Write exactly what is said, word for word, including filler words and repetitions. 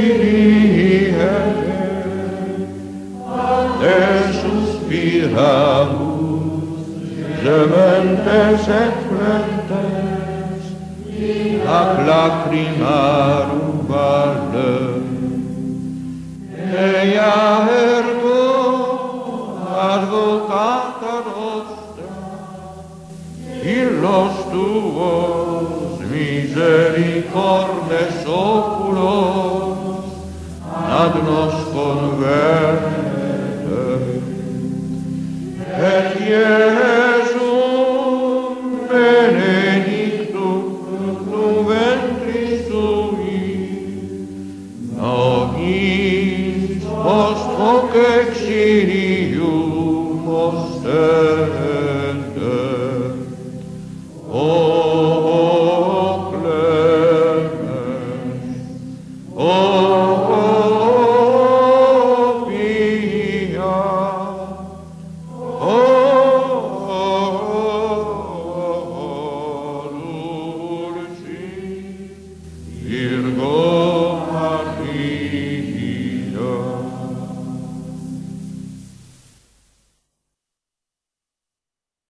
Kyrie, de suspiramus, gementes et flentes, ac lacrimarum valle. Ea ergo advocata nostra, illos tuos misericordes oculos ad nos converte, et Iesum benedictum fructum ventris sui, nobis post hoc